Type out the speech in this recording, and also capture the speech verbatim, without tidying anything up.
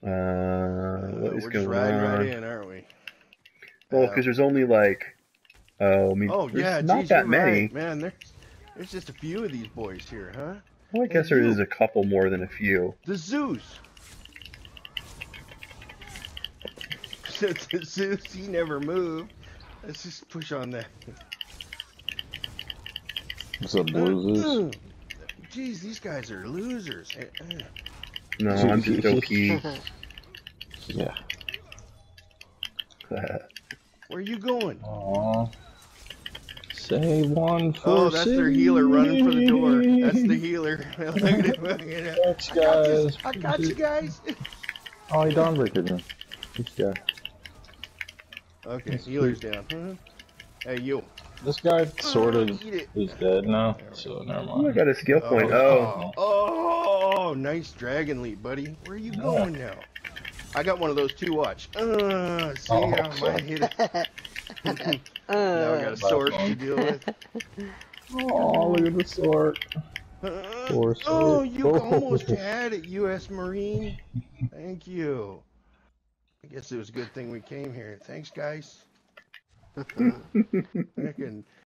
Uh, Uh, what is we're going just riding on? right in, aren't we? Well, Uh, because there's only like, oh, I mean, oh there's yeah, not geez, you're that many. right, man. There's there's just a few of these boys here, huh? Well, I Hey, guess there is you, a couple more than a few. the Zeus. The Zeus, he never moved. Let's just push on that. What's up, Uh, boys? uh, Geez, these guys are losers. Uh, uh. No, I'm just O P. Yeah. Where are you going? Aww. Say one for Oh, that's their healer running for the door. That's the healer. Look at him. Look at him. Thanks, I got this. guys. I got you guys. Oh, he downbreakered me. This guy. Okay, That's healer's cute. down. Huh? Hey, you. This guy sort of Eat it. is dead now, so never Oh, I mind. got a skill point. Oh, Oh, oh, nice dragon leap, buddy. Where are you going now? I got one of those too. Watch. Uh, see Oh, how I hit it. Now I got a sword to deal with. Oh, look at the sword. Uh, Poor oh, sword. you almost had it, U S Marine. Thank you. I guess it was a good thing we came here. Thanks, guys. Frickin'